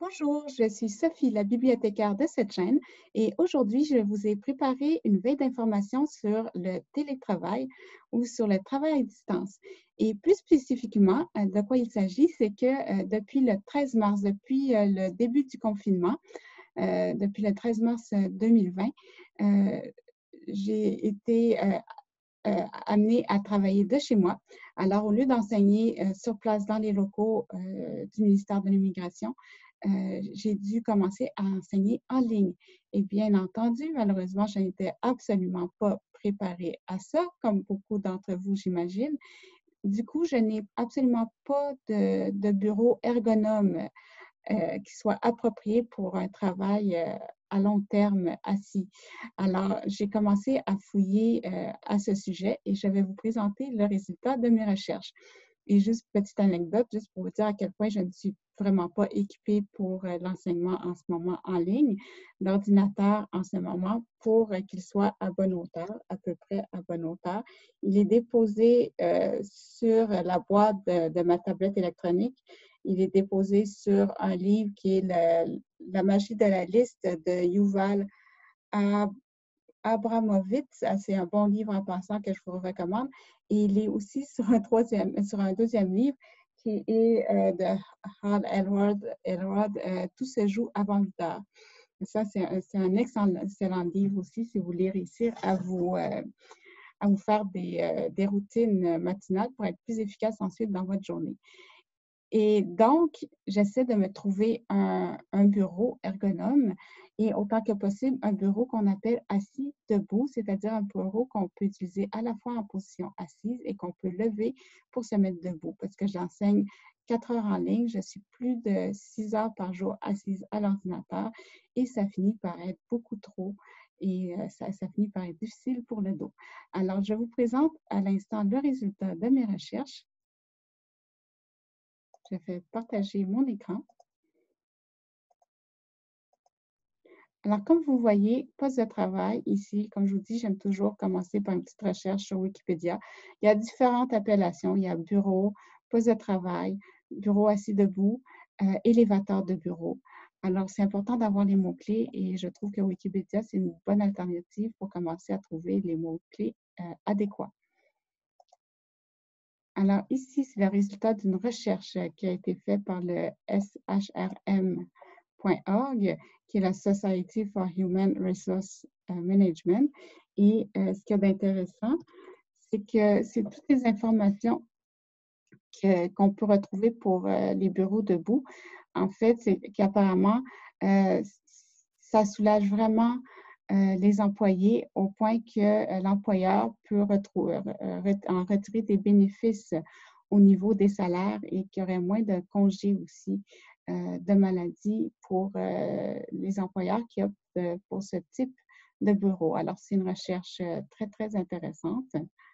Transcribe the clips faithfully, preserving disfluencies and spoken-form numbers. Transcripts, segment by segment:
Bonjour, je suis Sophie, la bibliothécaire de cette chaîne, et aujourd'hui, je vous ai préparé une veille d'informations sur le télétravail ou sur le travail à distance. Et plus spécifiquement, euh, de quoi il s'agit, c'est que euh, depuis le treize mars, depuis euh, le début du confinement, euh, depuis le treize mars euh, deux mille vingt, euh, j'ai été euh, euh, amenée à travailler de chez moi. Alors, au lieu d'enseigner euh, sur place dans les locaux euh, du ministère de l'Immigration, euh, j'ai dû commencer à enseigner en ligne. Et bien entendu, malheureusement, je n'étais absolument pas préparée à ça, comme beaucoup d'entre vous, j'imagine. Du coup, je n'ai absolument pas de, de bureau ergonome euh, qui soit approprié pour un travail euh, à long terme assis. Alors, j'ai commencé à fouiller euh, à ce sujet et je vais vous présenter le résultat de mes recherches. Et juste petite anecdote, juste pour vous dire à quel point je ne suis vraiment pas équipée pour euh, l'enseignement en ce moment en ligne. L'ordinateur en ce moment, pour euh, qu'il soit à bonne hauteur, à peu près à bonne hauteur, il est déposé euh, sur la boîte de, de ma tablette électronique. Il est déposé sur un livre qui est le- La magie de la liste de Yuval Abramovitz. C'est un bon livre en passant que je vous recommande. Et il est aussi sur un, troisième, sur un deuxième livre qui est euh, de Hal Elrod. Elrod euh, Tout se joue avant huit heures. Ça, c'est un, un excellent, excellent livre aussi si vous voulez réussir à vous, euh, à vous faire des, euh, des routines matinales pour être plus efficace ensuite dans votre journée. Et donc, j'essaie de me trouver un, un bureau ergonome et autant que possible, un bureau qu'on appelle assis debout, c'est-à-dire un bureau qu'on peut utiliser à la fois en position assise et qu'on peut lever pour se mettre debout. Parce que j'enseigne quatre heures en ligne, je suis plus de six heures par jour assise à l'ordinateur et ça finit par être beaucoup trop et euh, ça, ça finit par être difficile pour le dos. Alors, je vous présente à l'instant le résultat de mes recherches. Je vais partager mon écran. Alors, comme vous voyez, poste de travail ici, comme je vous dis, j'aime toujours commencer par une petite recherche sur Wikipédia. Il y a différentes appellations. Il y a bureau, poste de travail, bureau assis debout, euh, élévateur de bureau. Alors, c'est important d'avoir les mots-clés et je trouve que Wikipédia, c'est une bonne alternative pour commencer à trouver les mots-clés euh, adéquats. Alors, ici, c'est le résultat d'une recherche qui a été faite par le S H R M point org, qui est la Society for Human Resource Management. Et euh, ce qui est intéressant, c'est que c'est toutes les informations que, qu'on peut retrouver pour euh, les bureaux debout. En fait, c'est qu'apparemment, euh, ça soulage vraiment euh, les employés au point que euh, l'employeur peut retrouver, euh, en retirer des bénéfices au niveau des salaires et qu'il y aurait moins de congés aussi euh, de maladie pour euh, les employeurs qui optent euh, pour ce type de bureau. Alors, c'est une recherche euh, très, très intéressante.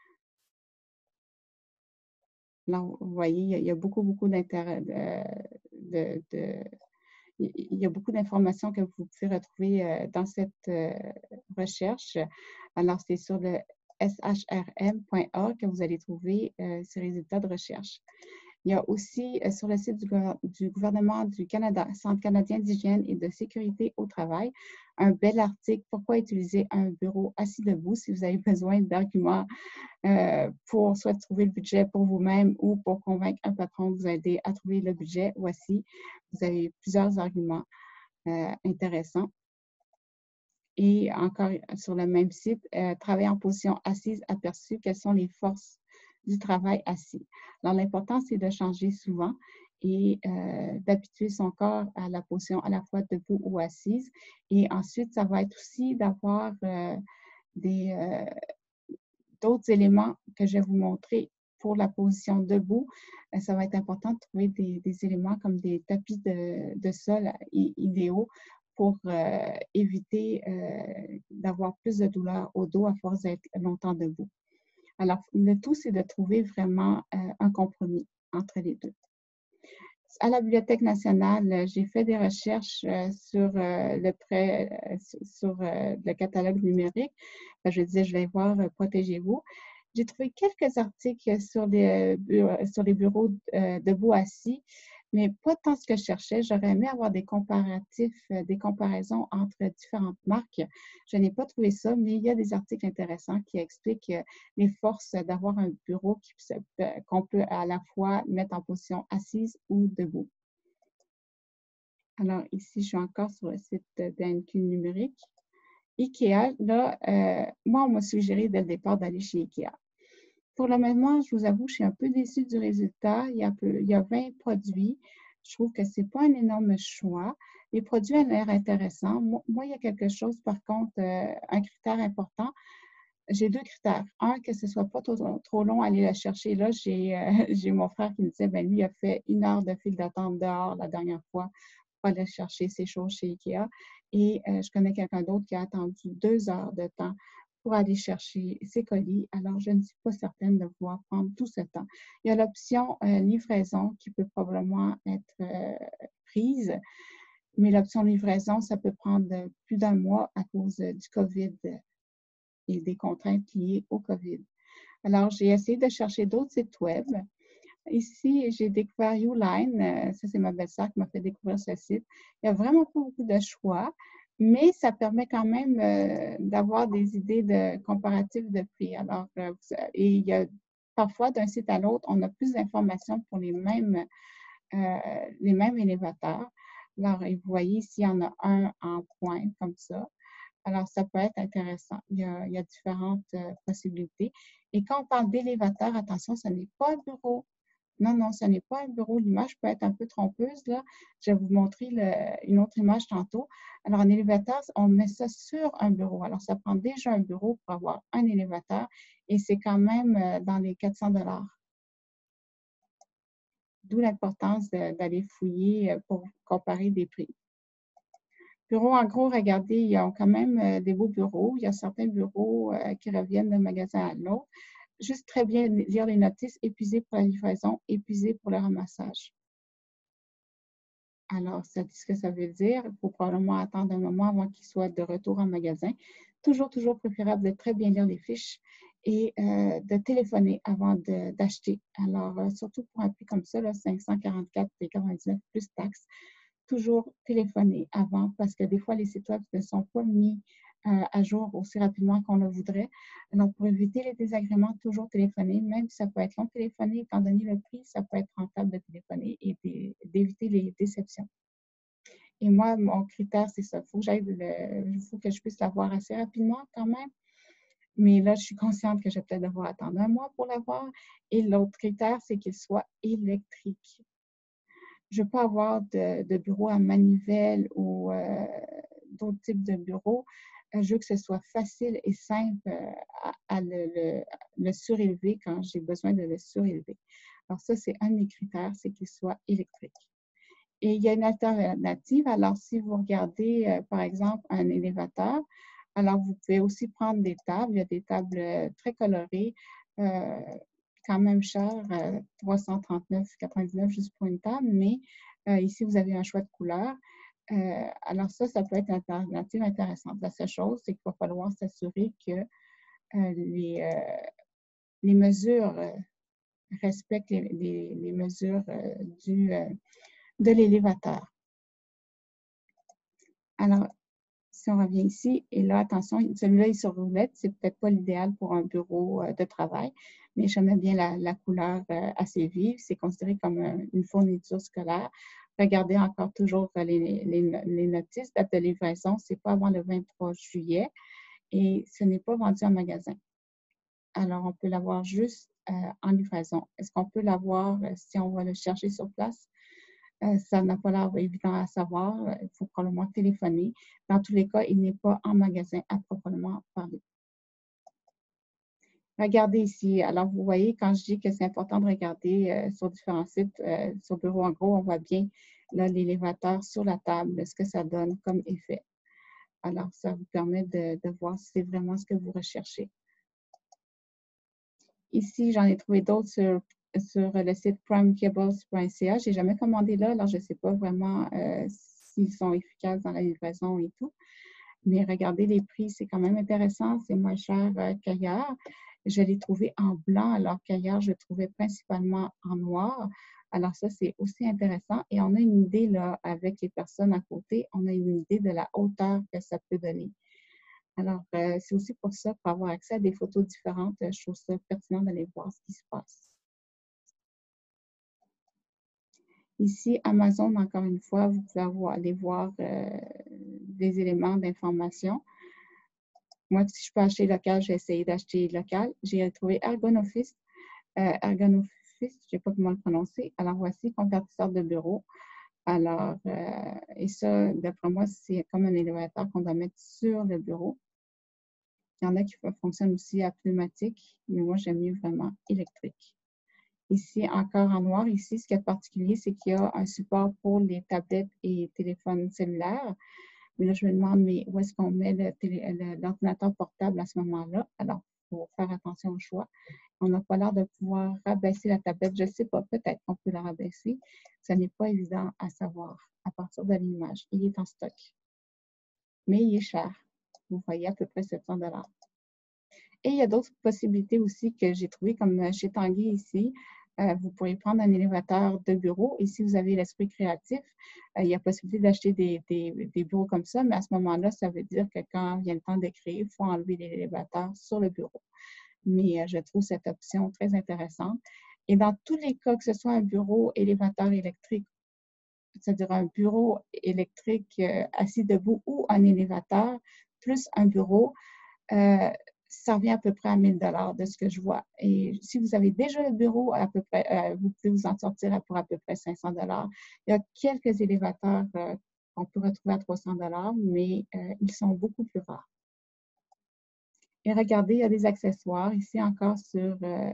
Là, vous voyez, il y a, il y a beaucoup, beaucoup d'intérêt, de, de, de, il y a beaucoup d'informations que vous pouvez retrouver euh, dans cette euh, recherche. Alors, c'est sur le S H R M point org que vous allez trouver euh, ces résultats de recherche. Il y a aussi euh, sur le site du, du gouvernement du Canada, Centre canadien d'hygiène et de sécurité au travail, un bel article « Pourquoi utiliser un bureau assis debout » si vous avez besoin d'arguments euh, pour soit trouver le budget pour vous-même ou pour convaincre un patron de vous aider à trouver le budget. Voici, vous avez plusieurs arguments euh, intéressants. Et encore sur le même site, euh, travailler en position assise aperçu, quelles sont les forces du travail assis. Alors, l'important, c'est de changer souvent et euh, d'habituer son corps à la position à la fois debout ou assise. Et ensuite, ça va être aussi d'avoir euh, des, euh, d'autres éléments que je vais vous montrer pour la position debout. Ça va être important de trouver des, des éléments comme des tapis de, de sol idéaux pour euh, éviter euh, d'avoir plus de douleur au dos à force d'être longtemps debout. Alors, le tout, c'est de trouver vraiment euh, un compromis entre les deux. À la Bibliothèque nationale, j'ai fait des recherches euh, sur, euh, le, prêt, euh, sur euh, le catalogue numérique. Ben, je disais, je vais voir euh, Protégez-vous. J'ai trouvé quelques articles sur les, euh, sur les bureaux euh, debout assis, mais pas tant ce que je cherchais. J'aurais aimé avoir des comparatifs, euh, des comparaisons entre différentes marques. Je n'ai pas trouvé ça, mais il y a des articles intéressants qui expliquent euh, les forces d'avoir un bureau qui se- euh, qu'on peut à la fois mettre en position assise ou debout. Alors ici, je suis encore sur le site d'A N Q numérique. IKEA, là, euh, moi, on m'a suggéré dès le départ d'aller chez IKEA. Pour le moment, je vous avoue, je suis un peu déçue du résultat. Il y a, peu, il y a vingt produits. Je trouve que ce n'est pas un énorme choix. Les produits ont l'air intéressants. Moi, moi, il y a quelque chose, par contre, euh, un critère important. J'ai deux critères. Un, que ce ne soit pas trop, trop long à aller le chercher. Là, j'ai euh, j'ai mon frère qui me disait, ben lui, il a fait une heure de file d'attente dehors la dernière fois pour aller chercher ses choses chez IKEA. Et euh, je connais quelqu'un d'autre qui a attendu deux heures de temps pour aller chercher ses colis. Alors, je ne suis pas certaine de pouvoir prendre tout ce temps. Il y a l'option euh, livraison qui peut probablement être euh, prise, mais l'option livraison, ça peut prendre plus d'un mois à cause du COVID et des contraintes liées au COVID. Alors, j'ai essayé de chercher d'autres sites web. Ici, j'ai découvert Uline. Euh, ça, c'est ma belle-sœur qui m'a fait découvrir ce site. Il n'y a vraiment pas beaucoup de choix, mais ça permet quand même euh, d'avoir des idées de comparatifs de prix. Alors, euh, et il y a parfois, d'un site à l'autre, on a plus d'informations pour les mêmes, euh, les mêmes élévateurs. Alors, vous voyez, ici, il y en a un en point, comme ça. Alors, ça peut être intéressant. Il y a, il y a différentes euh, possibilités. Et quand on parle d'élévateur, attention, ce n'est pas un bureau. Non, non, ce n'est pas un bureau. L'image peut être un peu trompeuse, là. Je vais vous montrer le, une autre image tantôt. Alors, un élévateur, on met ça sur un bureau. Alors, ça prend déjà un bureau pour avoir un élévateur et c'est quand même euh, dans les quatre cents dollars. D'où l'importance d'aller fouiller euh, pour comparer des prix. Bureaux, en gros, regardez, ils ont quand même euh, des beaux bureaux. Il y a certains bureaux euh, qui reviennent d'un magasin à l'autre. Juste très bien lire les notices, épuisé pour la livraison, épuisé pour le ramassage. Alors, ça dit ce que ça veut dire. Il faut probablement attendre un moment avant qu'il soit de retour en magasin. Toujours, toujours préférable de très bien lire les fiches et euh, de téléphoner avant d'acheter. Alors, euh, surtout pour un prix comme ça, là, cinq cent quarante-quatre virgule quatre-vingt-dix-neuf plus taxes, toujours téléphoner avant parce que des fois, les sites web ne sont pas mis euh, à jour aussi rapidement qu'on le voudrait. Alors, pour éviter les désagréments, toujours téléphoner, même si ça peut être long de téléphoner, étant donné le prix, ça peut être rentable de téléphoner et d'éviter les déceptions. Et moi, mon critère, c'est ça. Il faut que j'aille le, faut que je puisse l'avoir assez rapidement quand même. Mais là, je suis consciente que je vais peut-être devoir attendre un mois pour l'avoir. Et l'autre critère, c'est qu'il soit électrique. Je ne veux pas avoir de, de bureau à manivelle ou euh, d'autres types de bureaux. Je veux que ce soit facile et simple à, à le, le, le surélever quand j'ai besoin de le surélever. Alors ça, c'est un de mes critères, c'est qu'il soit électrique. Et il y a une alternative. Alors, si vous regardez, euh, par exemple, un élévateur, alors vous pouvez aussi prendre des tables. Il y a des tables euh, très colorées, euh, quand même chères, euh, trois cent trente-neuf virgule quatre-vingt-dix-neuf juste pour une table, mais euh, ici, vous avez un choix de couleurs. Euh, alors ça, ça peut être une alternative intéressante. La seule chose, c'est qu'il va falloir s'assurer que euh, les, euh, les mesures euh, respectent les, les, les mesures euh, du, euh, de l'élévateur. Alors, si on revient ici, et là, attention, celui-là est sur roulette, c'est peut-être pas l'idéal pour un bureau euh, de travail, mais j'aime bien la, la couleur euh, assez vive. C'est considéré comme un, une fourniture scolaire. Regardez encore toujours les, les, les notices. Date de livraison, c'est pas avant le vingt-trois juillet et ce n'est pas vendu en magasin. Alors, on peut l'avoir juste euh, en livraison. Est-ce qu'on peut l'avoir euh, si on va le chercher sur place? Euh, ça n'a pas l'air évident à savoir. Il faut probablement téléphoner. Dans tous les cas, il n'est pas en magasin à proprement parler. Regardez ici. Alors, vous voyez, quand je dis que c'est important de regarder euh, sur différents sites, euh, sur Bureau en gros, on voit bien l'élévateur sur la table, ce que ça donne comme effet. Alors, ça vous permet de, de voir si c'est vraiment ce que vous recherchez. Ici, j'en ai trouvé d'autres sur, sur le site prime cables point c a. Je n'ai jamais commandé là, alors je ne sais pas vraiment euh, s'ils sont efficaces dans la livraison et tout. Mais regardez les prix, c'est quand même intéressant, c'est moins cher euh, qu'ailleurs. Je l'ai trouvé en blanc, alors qu'ailleurs, je le trouvais principalement en noir. Alors ça, c'est aussi intéressant. Et on a une idée, là, avec les personnes à côté, on a une idée de la hauteur que ça peut donner. Alors, euh, c'est aussi pour ça, pour avoir accès à des photos différentes, euh, je trouve ça pertinent d'aller voir ce qui se passe. Ici, Amazon, encore une fois, vous pouvez avoir, aller voir euh, des éléments d'information. Moi, si je peux acheter local, j'ai essayé d'acheter local. J'ai trouvé Ergonoffice. Euh, Ergonoffice, je ne sais pas comment le prononcer. Alors, voici, convertisseur de bureau. Alors, euh, et ça, d'après moi, c'est comme un élévateur qu'on doit mettre sur le bureau. Il y en a qui fonctionnent aussi à pneumatique, mais moi, j'aime mieux vraiment électrique. Ici, encore en noir, ici, ce qui est particulier, c'est qu'il y a un support pour les tablettes et téléphones cellulaires. Mais là, je me demande, mais où est-ce qu'on met l'ordinateur portable à ce moment-là? Alors, il faut faire attention au choix. On n'a pas l'air de pouvoir rabaisser la tablette. Je ne sais pas, peut-être qu'on peut la rabaisser. Ce n'est pas évident à savoir à partir de l'image. Il est en stock. Mais il est cher. Vous voyez, à peu près sept cents dollars. Et il y a d'autres possibilités aussi que j'ai trouvées, comme chez Tanguy ici. Euh, vous pourrez prendre un élévateur de bureau et si vous avez l'esprit créatif, euh, il y a possibilité d'acheter des, des, des bureaux comme ça, mais à ce moment-là, ça veut dire que quand vient le temps d'écrire, il faut enlever l'élévateur sur le bureau. Mais euh, je trouve cette option très intéressante. Et dans tous les cas, que ce soit un bureau élévateur électrique, c'est-à-dire un bureau électrique euh, assis debout ou un élévateur, plus un bureau, euh, ça revient à peu près à mille dollars de ce que je vois. Et si vous avez déjà le bureau, à peu près, euh, vous pouvez vous en sortir pour à peu près cinq cents dollars. Il y a quelques élévateurs euh, qu'on peut retrouver à trois cents dollars, mais euh, ils sont beaucoup plus rares. Et regardez, il y a des accessoires ici encore sur euh,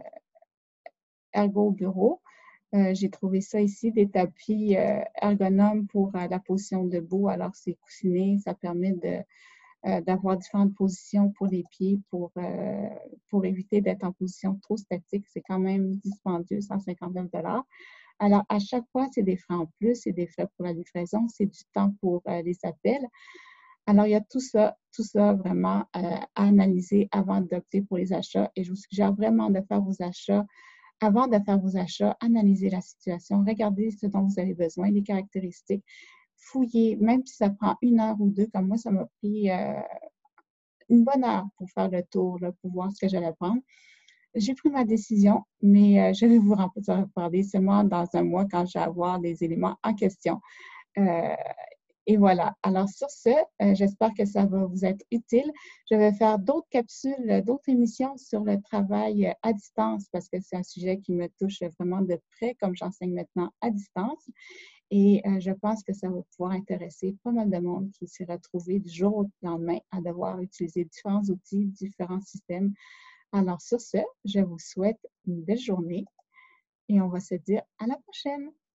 Ergo Bureau. Euh, j'ai trouvé ça ici, des tapis euh, ergonomes pour euh, la position debout. Alors, c'est coussiné, ça permet de Euh, d'avoir différentes positions pour les pieds pour, euh, pour éviter d'être en position trop statique. C'est quand même dispendieux, cent cinquante-neuf dollars. Alors, à chaque fois, c'est des frais en plus, c'est des frais pour la livraison, c'est du temps pour euh, les appels. Alors, il y a tout ça, tout ça vraiment euh, à analyser avant d'opter pour les achats. Et je vous suggère vraiment de faire vos achats. Avant de faire vos achats, analysez la situation, regardez ce dont vous avez besoin, les caractéristiques, fouiller, même si ça prend une heure ou deux, comme moi, ça m'a pris euh, une bonne heure pour faire le tour, là, pour voir ce que j'allais prendre. J'ai pris ma décision, mais euh, je vais vous en reparler seulement dans un mois quand je vais avoir les éléments en question. Euh, et voilà. Alors, sur ce, euh, j'espère que ça va vous être utile. Je vais faire d'autres capsules, d'autres émissions sur le travail à distance parce que c'est un sujet qui me touche vraiment de près, comme j'enseigne maintenant à distance. Et euh, je pense que ça va pouvoir intéresser pas mal de monde qui s'est retrouvé du jour au lendemain à devoir utiliser différents outils, différents systèmes. Alors, sur ce, je vous souhaite une belle journée et on va se dire à la prochaine.